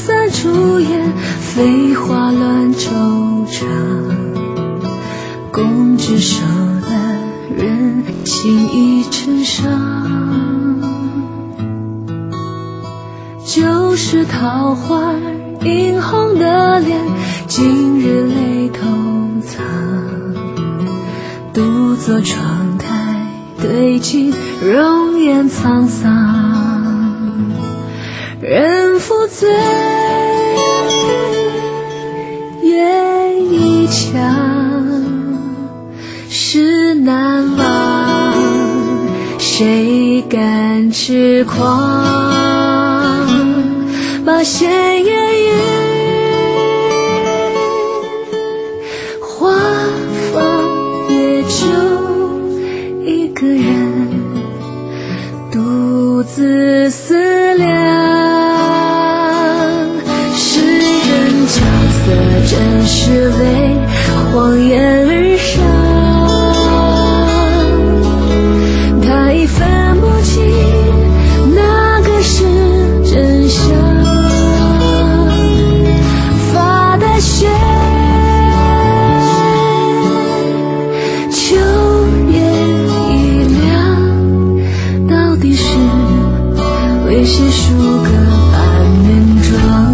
散朱颜，飞花乱惆怅。共执手的人，情已成伤。旧时桃花映红的脸，今日泪偷藏。独坐窗台对镜，容颜沧桑。人负醉，月已强，事难忘，谁敢痴狂？把闲言语话放，也就一个人独自思量。世人角色真是泪，谎言而上。他已分不清哪个是真相。发带雪，秋叶已凉，到底是为谁梳个半面妆？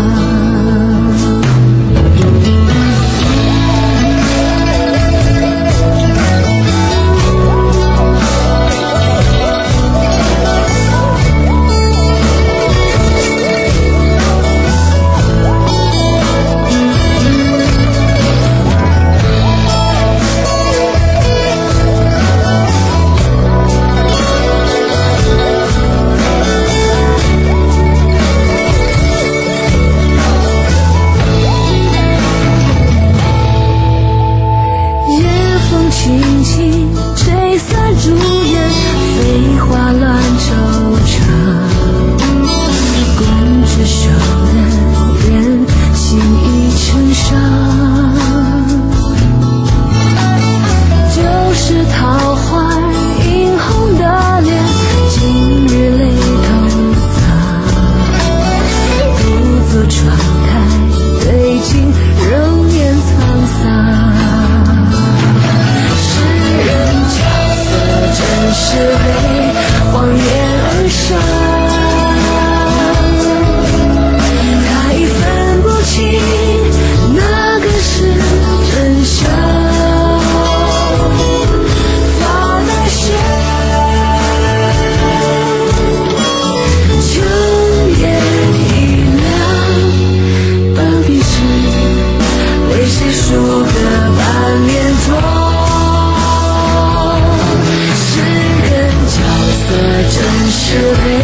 轻轻吹散朱颜，飞花乱惆怅。共执手的人，情已成伤。旧时桃花映红的脸，今日泪偷藏。独坐窗台对镜，容颜沧桑。真是为谎言而伤，他已分不清哪个是真相。发带雪，秋叶已凉，到底是为谁梳个半面妆？真是泪。